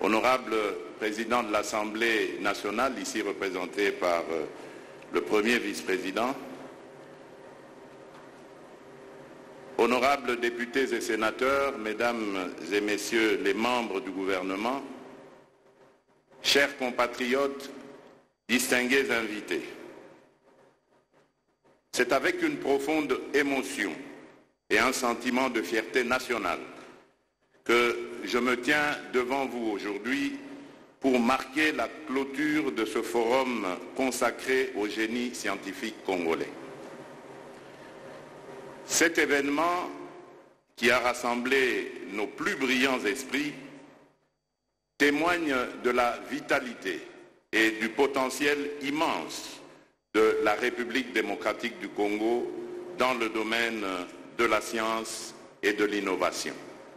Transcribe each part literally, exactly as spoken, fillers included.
Honorable Président de l'Assemblée nationale, ici représenté par le premier vice-président, honorables députés et sénateurs, Mesdames et Messieurs les membres du gouvernement, chers compatriotes, distingués invités, c'est avec une profonde émotion et un sentiment de fierté nationale que je me tiens devant vous aujourd'hui pour marquer la clôture de ce forum consacré au génie scientifique congolais. Cet événement qui a rassemblé nos plus brillants esprits témoigne de la vitalité et du potentiel immense de la République démocratique du Congo dans le domaine de la science et de l'innovation.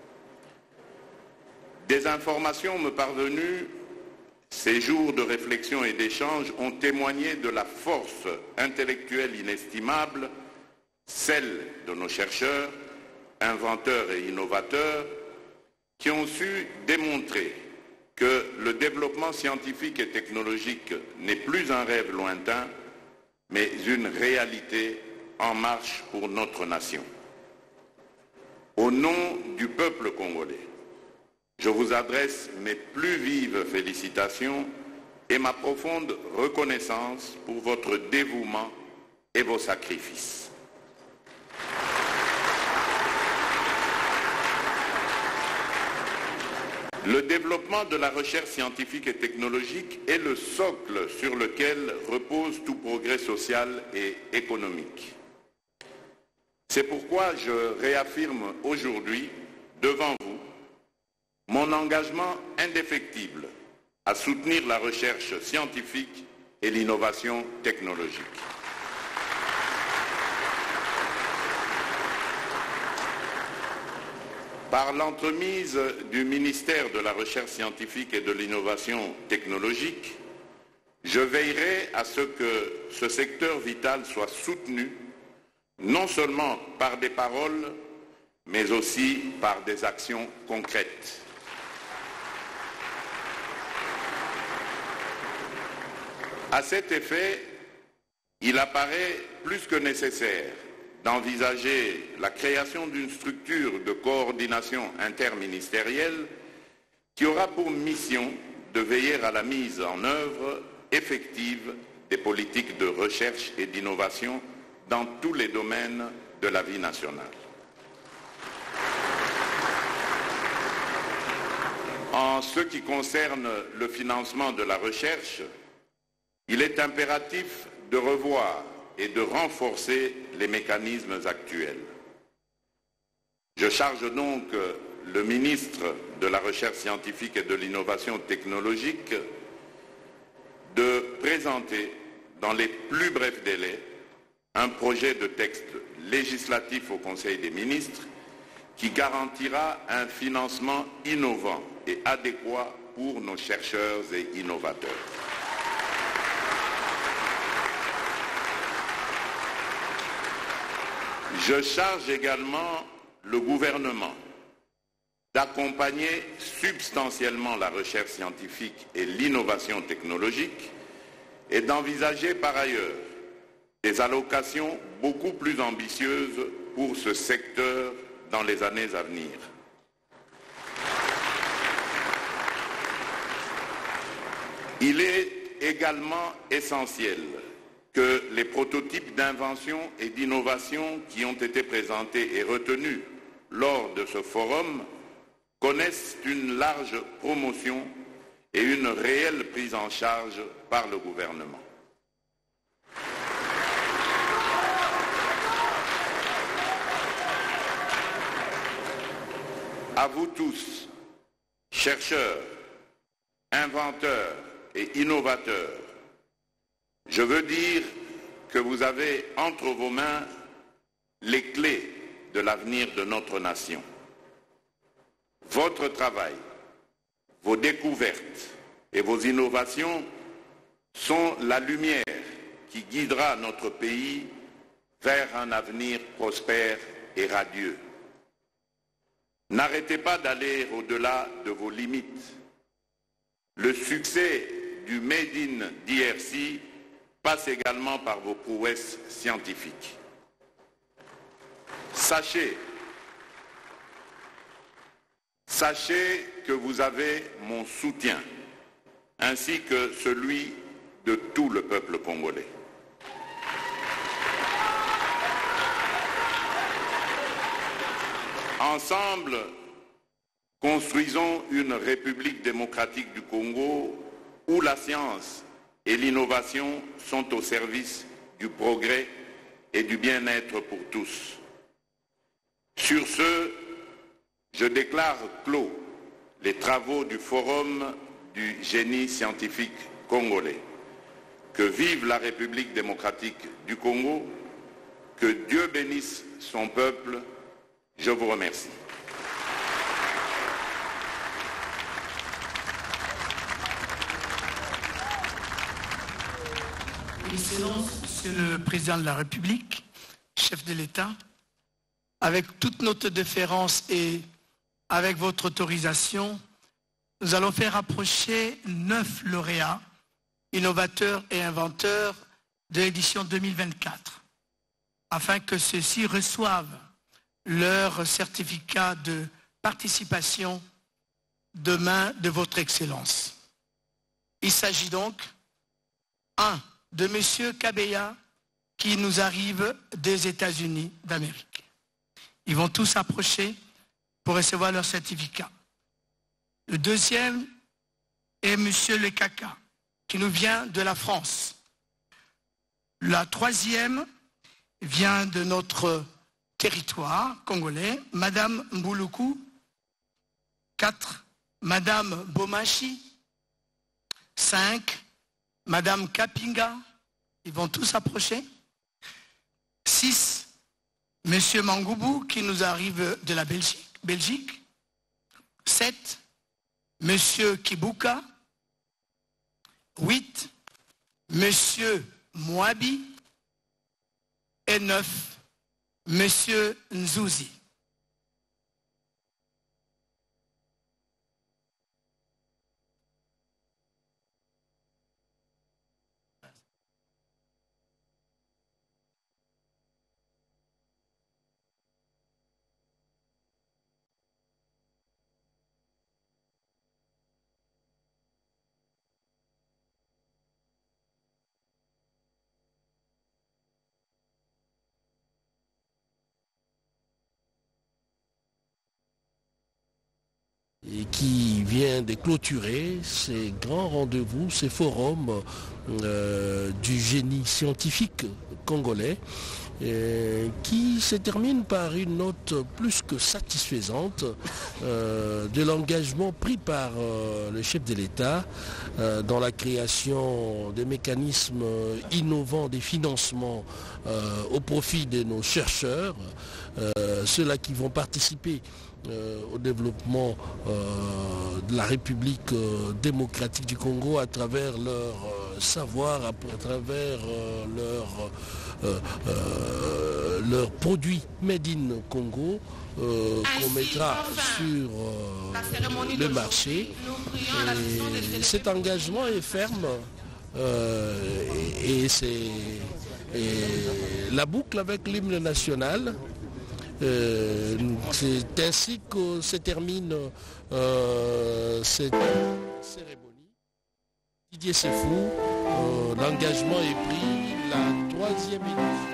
Des informations me parvenues, ces jours de réflexion et d'échange ont témoigné de la force intellectuelle inestimable, celle de nos chercheurs, inventeurs et innovateurs, qui ont su démontrer que le développement scientifique et technologique n'est plus un rêve lointain, mais une réalité en marche pour notre nation. Au nom du peuple congolais, je vous adresse mes plus vives félicitations et ma profonde reconnaissance pour votre dévouement et vos sacrifices. Le développement de la recherche scientifique et technologique est le socle sur lequel repose tout progrès social et économique. C'est pourquoi je réaffirme aujourd'hui devant vous mon engagement indéfectible à soutenir la recherche scientifique et l'innovation technologique. Par l'entremise du ministère de la Recherche scientifique et de l'innovation technologique, je veillerai à ce que ce secteur vital soit soutenu non seulement par des paroles, mais aussi par des actions concrètes. À cet effet, il apparaît plus que nécessaire d'envisager la création d'une structure de coordination interministérielle qui aura pour mission de veiller à la mise en œuvre effective des politiques de recherche et d'innovation dans tous les domaines de la vie nationale. En ce qui concerne le financement de la recherche, il est impératif de revoir et de renforcer les mécanismes actuels. Je charge donc le ministre de la Recherche scientifique et de l'innovation technologique de présenter dans les plus brefs délais un projet de texte législatif au Conseil des ministres qui garantira un financement innovant et adéquat pour nos chercheurs et innovateurs. Je charge également le gouvernement d'accompagner substantiellement la recherche scientifique et l'innovation technologique et d'envisager par ailleurs des allocations beaucoup plus ambitieuses pour ce secteur dans les années à venir. Il est également essentiel que les prototypes d'invention et d'innovation qui ont été présentés et retenus lors de ce forum connaissent une large promotion et une réelle prise en charge par le gouvernement. À vous tous, chercheurs, inventeurs et innovateurs, je veux dire que vous avez entre vos mains les clés de l'avenir de notre nation. Votre travail, vos découvertes et vos innovations sont la lumière qui guidera notre pays vers un avenir prospère et radieux. N'arrêtez pas d'aller au-delà de vos limites. Le succès du Made in D R C passe également par vos prouesses scientifiques. Sachez, sachez que vous avez mon soutien, ainsi que celui de tout le peuple congolais. Ensemble, construisons une République démocratique du Congo où la science et l'innovation sont au service du progrès et du bien-être pour tous. Sur ce, je déclare clos les travaux du Forum du génie scientifique congolais. Que vive la République démocratique du Congo, que Dieu bénisse son peuple. Je vous remercie. Excellences, Monsieur le Président de la République, chef de l'État, avec toute notre déférence et avec votre autorisation, nous allons faire approcher neuf lauréats, innovateurs et inventeurs de l'édition deux mille vingt-quatre, afin que ceux-ci reçoivent leur certificat de participation de main de votre Excellence. Il s'agit donc, un, de M. Kabeya, qui nous arrive des États-Unis d'Amérique. Ils vont tous approcher pour recevoir leur certificat. Le deuxième est M. Lekaka, qui nous vient de la France. La troisième vient de notre territoire congolais, Madame Mbouloukou. Quatre, Madame Bomachi. Cinq, Madame Kapinga. Ils vont tous approcher. Six, Monsieur Mangoubou, qui nous arrive de la Belgique. Belgique. Sept, Monsieur Kibuka. Huit, Monsieur Mouabi. Et neuf, Monsieur Nzouzi. Et qui vient de clôturer ces grands rendez-vous, ces forums euh, du génie scientifique congolais, euh, qui se termine par une note plus que satisfaisante euh, de l'engagement pris par euh, le chef de l'État euh, dans la création des mécanismes innovants des financements euh, au profit de nos chercheurs, euh, ceux-là qui vont participer Euh, au développement euh, de la République euh, démocratique du Congo à travers leur euh, savoir, à, à travers euh, leurs euh, euh, leur produits made in Congo euh, qu'on mettra sur euh, le marché. Et cet engagement est ferme euh, et, et c'est la boucle avec l'hymne national. Euh, c'est ainsi que se termine euh, cette cérémonie. Didier Sefou, euh, l'engagement est pris, la troisième édition.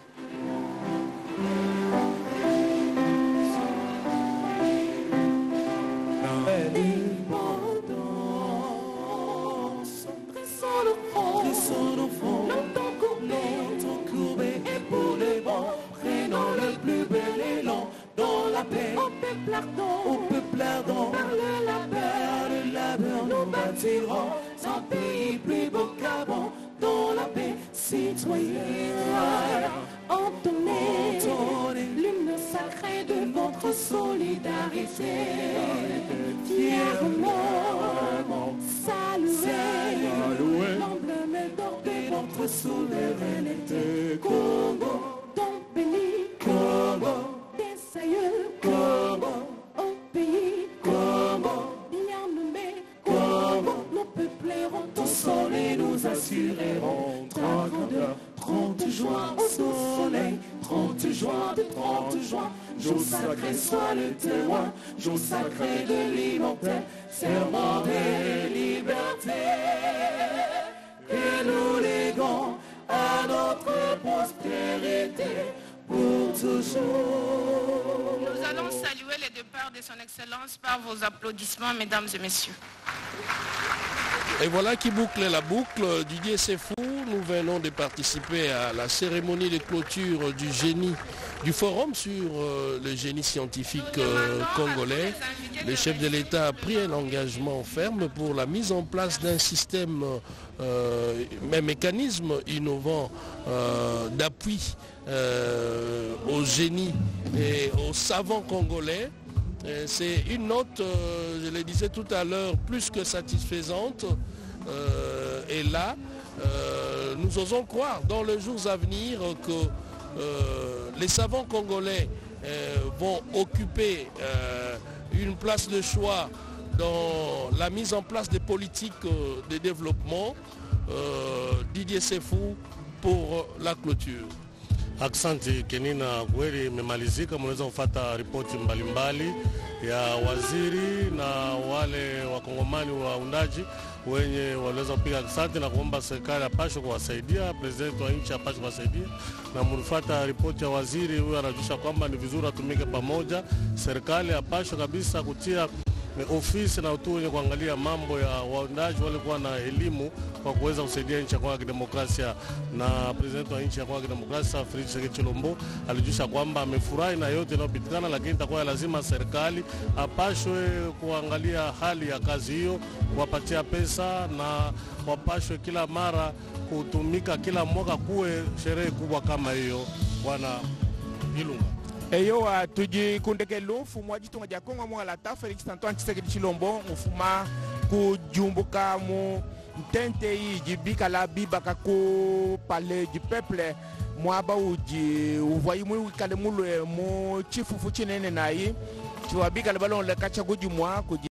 Au peuple ardent, au peuple ardent, par le labeur, le labeur, nous bâtirons un pays plus beau qu'avant, dans la paix citoyenne. Entonnez l'hymne sacré de votre solidarité, fièrement saluez l'emblème d'or de votre souveraineté. Congo, ton pays, Congo. Congo, au pays, Congo, bien nommé, Congo, juin au soleil, trente juin de trente juin, jour sacré soit le témoin, jour sacré de liberté, serment des libertés, que nous léguons à notre prospérité pour toujours. Nous allons saluer le départ de son Excellence par vos applaudissements, mesdames et messieurs. Et voilà qui boucle la boucle. Didier Sefou, nous venons de participer à la cérémonie de clôture du génie, du forum sur euh, le génie scientifique euh, congolais. Le chef de l'État a pris un engagement ferme pour la mise en place d'un système, euh, un mécanisme innovant euh, d'appui euh, au génie et aux savants congolais. C'est une note, euh, je le disais tout à l'heure, plus que satisfaisante. Euh, et là, euh, nous osons croire dans les jours à venir que euh, les savants congolais euh, vont occuper euh, une place de choix dans la mise en place des politiques euh, de développement. Euh, Didier Sefou pour la clôture. Aksanti Kenina, kweli imemalizika. Mnaweza kufuata ripoti mbalimbali ya waziri na wale wakongomani wa undaji wenye waliweza kupiga asante na kuomba serikali apashe kuwasaidia, president wa nchi apashe kuwasaidia. Na mlifuata ripoti ya waziri, huyo anajusha kwamba ni vizuri atumike pamoja, serikali apashe kabisa kutia ofisi na utu wenye kuangalia mambo ya waundaji wale kuwa na elimu kwa kuweza kusaidia nchi ya Kongo ya Kidemokrasia. Na president wa nchi ya Kongo ya Kidemokrasia Felix Tshisekedi Tshilombo alijusha kwamba amefurahi na yote yanayopitikana, lakini itakuwa lazima serikali apashwe kuangalia hali ya kazi hiyo, kuwapatia pesa na wapashwe kila mara kutumika kila mwaka kuwe sherehe kubwa kama hiyo. Bwana Ilunga eyo uh, tuji kundeke lufu mwajitunga ja Kongo mwala ta Felix Antoine Tshisekedi Tshilombo mufuma kujumbuka mu ntente yi jibika la bibaka ku palais du peuple mwaba uji uvayi mwi wikale mulwe mu chifufu chinene nayi chiwabika le balon le kacha kujumwa kuji